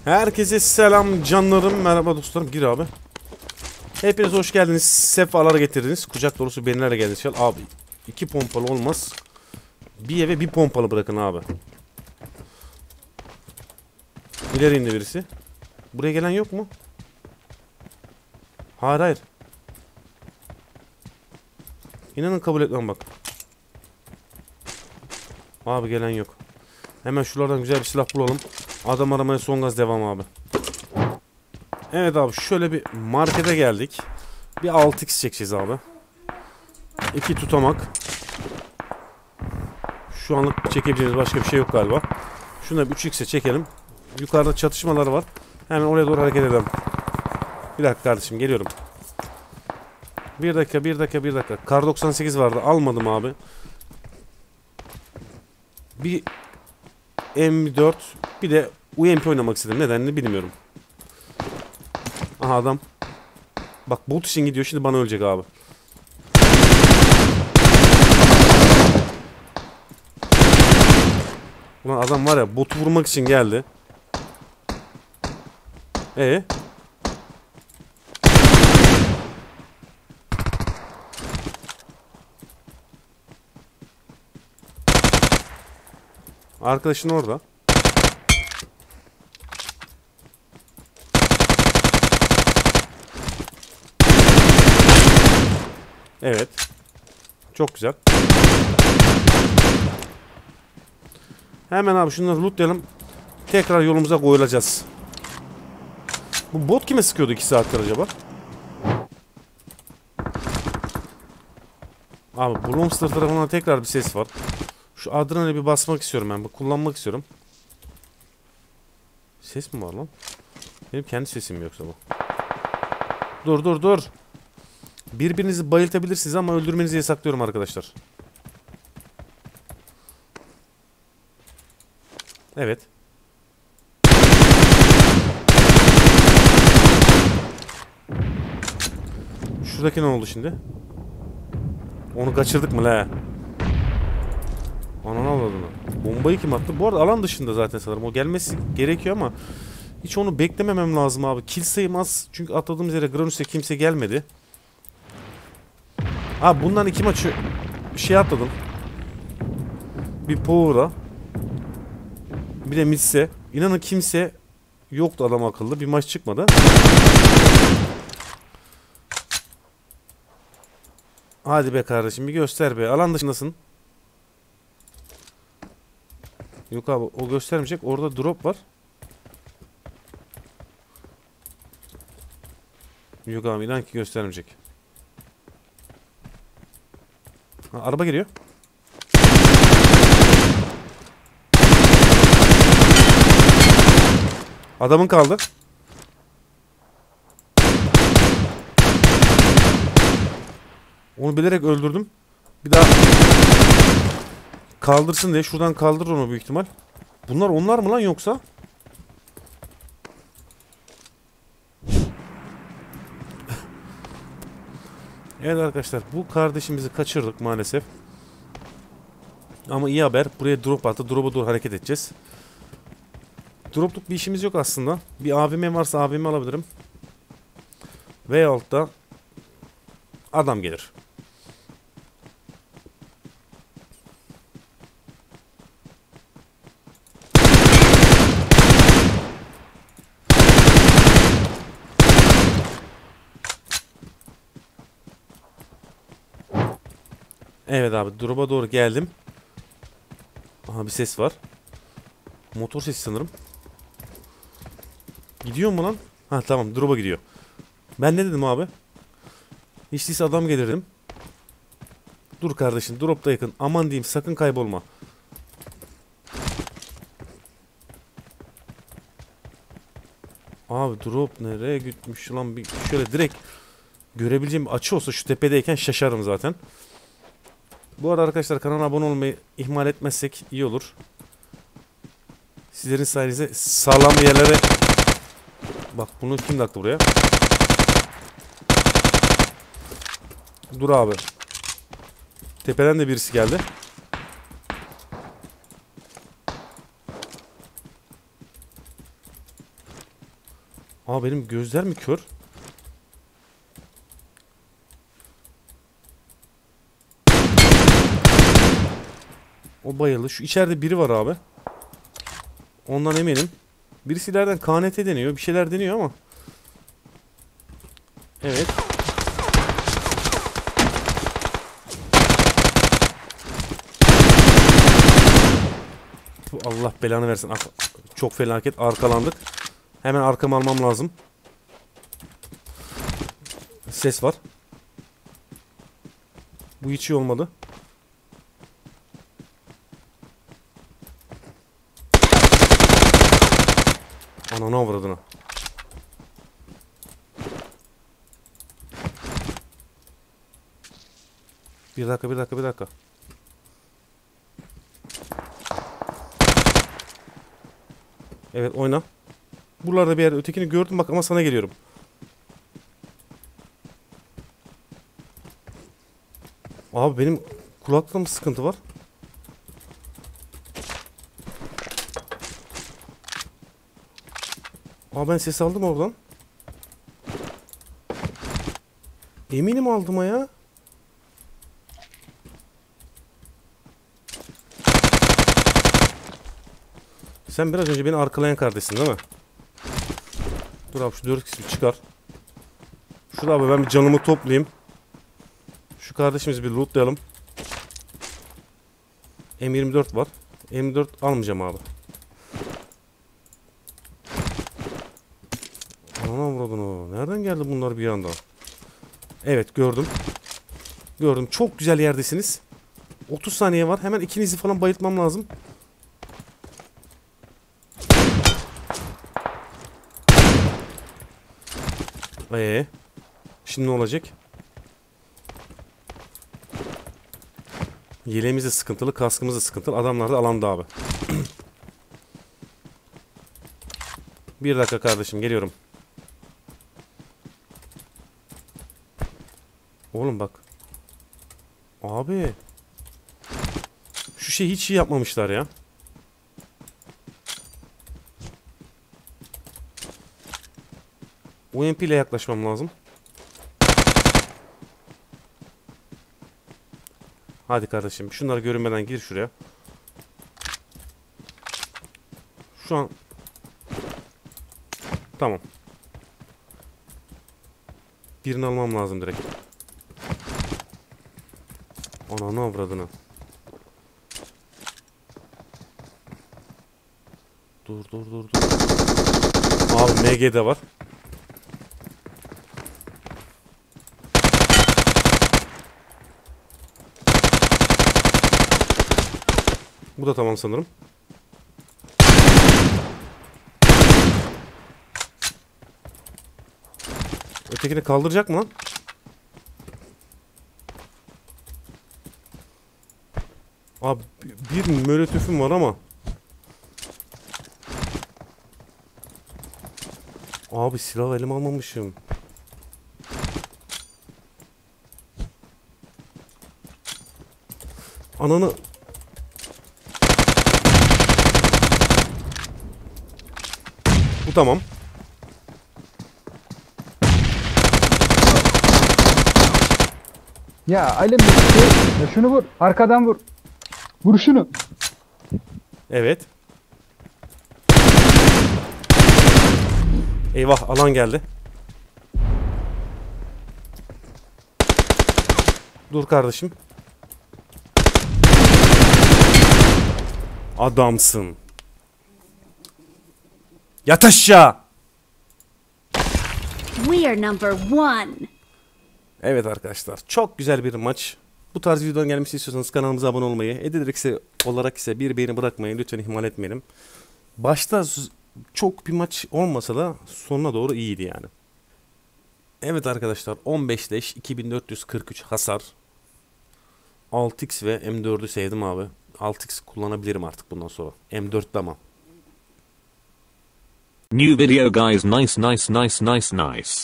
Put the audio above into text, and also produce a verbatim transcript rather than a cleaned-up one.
Herkese selam canlarım, merhaba dostlarım, gir abi. Hepiniz hoş geldiniz, sefalar getirdiniz, kucak dolusu beğenilerle geldiniz. Abi iki pompalı olmaz, bir eve bir pompalı bırakın abi. İleri indi birisi. Buraya gelen yok mu? Hayır hayır. İnanın kabul etmem bak. Abi gelen yok. Hemen şuralardan güzel bir silah bulalım. Adam aramaya son gaz devam abi. Evet abi, şöyle bir markete geldik. Bir altı x çekeceğiz abi. İki tutamak. Şu anlık çekebileceğimiz başka bir şey yok galiba. Şunu da üç x'e çekelim. Yukarıda çatışmalar var. Hemen oraya doğru hareket edelim. Bir dakika kardeşim, geliyorum. Bir dakika bir dakika bir dakika. Kar doksan sekiz vardı, almadım abi. Bir M dört, bir de U M P oynamak istedim. Nedenini bilmiyorum. Aha adam. Bak bot için gidiyor, şimdi bana ölecek abi. Ulan adam var ya, botu vurmak için geldi. Ee? Arkadaşın orada. Evet. Çok güzel. Hemen abi şunları lootlayalım. Tekrar yolumuza koyulacağız. Bu bot kime sıkıyordu iki saattir acaba? Abi Bloomster tarafından tekrar bir ses var. Şu adrenali bir basmak istiyorum ben. Kullanmak istiyorum. Ses mi var lan? Benim kendi sesim mi yoksa bu? Dur dur dur. Birbirinizi bayıltabilirsiniz ama öldürmenizi yasaklıyorum arkadaşlar. Evet. Şuradaki ne oldu şimdi? Onu kaçırdık mı la? Ananı avradını. Bombayı kim attı? Bu arada alan dışında zaten sanırım. O gelmesi gerekiyor ama hiç onu beklememem lazım abi. Kill sayım az. Çünkü atladığımız yere Granus'e kimse gelmedi. Abi bundan iki maçı şey atladım. Bir Power'a, bir de Mits'e. İnanın kimse yoktu adam akıllı. Bir maç çıkmadı. Hadi be kardeşim, bir göster be. Alan dışındasın. Yok abi, o göstermeyecek. Orada drop var. Yok abi, inan ki göstermeyecek. Ha, araba geliyor. Adamın kaldı. Onu bilerek öldürdüm. Bir daha kaldırsın diye şuradan kaldır onu büyük ihtimal. Bunlar onlar mı lan yoksa? Evet arkadaşlar, bu kardeşimizi kaçırdık maalesef. Ama iyi haber, buraya drop attı. Drop'a doğru hareket edeceğiz. Dropluk bir işimiz yok aslında. Bir A V M varsa A V M alabilirim. Veyahut da adam gelir. Evet abi, drop'a doğru geldim. Aha, bir ses var. Motor sesi sanırım. Gidiyor mu lan? Ha tamam, drop'a gidiyor. Ben ne dedim abi? Hiç değilse adam gelirdim. Dur kardeşim, drop da yakın. Aman diyeyim, sakın kaybolma. Abi drop nereye gitmiş lan? Bir şöyle direkt görebileceğim bir açı olsa şu tepedeyken şaşarım zaten. Bu arada arkadaşlar, kanala abone olmayı ihmal etmezsek iyi olur. Sizlerin sayenizde sağlam yerlere... Bak bunu kim taktı buraya? Dur abi. Tepeden de birisi geldi. Aa benim gözler mi kör? O bayıldı. Şu içeride biri var abi. Ondan eminim. Birisi ileriden K N T deniyor. Bir şeyler deniyor ama. Evet. Allah belanı versin. Çok felaket. Arkalandık. Hemen arkamı almam lazım. Ses var. Bu hiç iyi olmadı. Ananı avradına. Bir dakika, bir dakika, bir dakika. Evet, oyna. Buralarda bir yerde ötekini gördüm bak ama sana geliyorum. Abi benim kulakta mı sıkıntı var? Aa ben ses aldım oradan. Eminim aldım ha ya. Sen biraz önce beni arkalayan kardeşsin değil mi? Dur abi şu dört kısmı çıkar. Şurada abi ben bir canımı toplayayım. Şu kardeşimizi bir lootlayalım. M yirmi dört var. M yirmi dört almayacağım abi. Anam vurdun. Nereden geldi bunlar bir anda? Evet gördüm. Gördüm. Çok güzel yerdesiniz. otuz saniye var. Hemen ikinizi falan bayıltmam lazım. Ee, şimdi ne olacak? Yeleğimiz de sıkıntılı, kaskımız da sıkıntılı. Adamlar da alanda abi. Bir dakika kardeşim, geliyorum. Oğlum bak. Abi. Şu şey hiç iyi yapmamışlar ya. U M P ile yaklaşmam lazım. Hadi kardeşim. Şunları görünmeden gir şuraya. Şu an. Tamam. Birini almam lazım direkt. Ananı avradını. Dur dur dur dur. Abi M G'de var. Bu da tamam sanırım. Ötekini kaldıracak mı lan? Abi bir molotöfüm var ama. Abi silah elime almamışım. Ananı. Bu tamam. Ya Ali şey, ya şunu vur. Arkadan vur. Vur şunu. Evet. Eyvah alan geldi. Dur kardeşim. Adamsın. Yat aşağı. We are number one. Evet arkadaşlar, çok güzel bir maç. Bu tarz videodan gelmesi istiyorsanız kanalımıza abone olmayı, Edilerek ise olarak ise bir beğeni bırakmayı lütfen ihmal etmeyelim. Başta çok bir maç olmasa da sonuna doğru iyiydi yani. Evet arkadaşlar, on beş leş, iki bin dört yüz kırk üç hasar. altı x ve M dördü sevdim abi. altı x kullanabilirim artık bundan sonra. M dört tamam. New video guys, nice nice nice nice nice.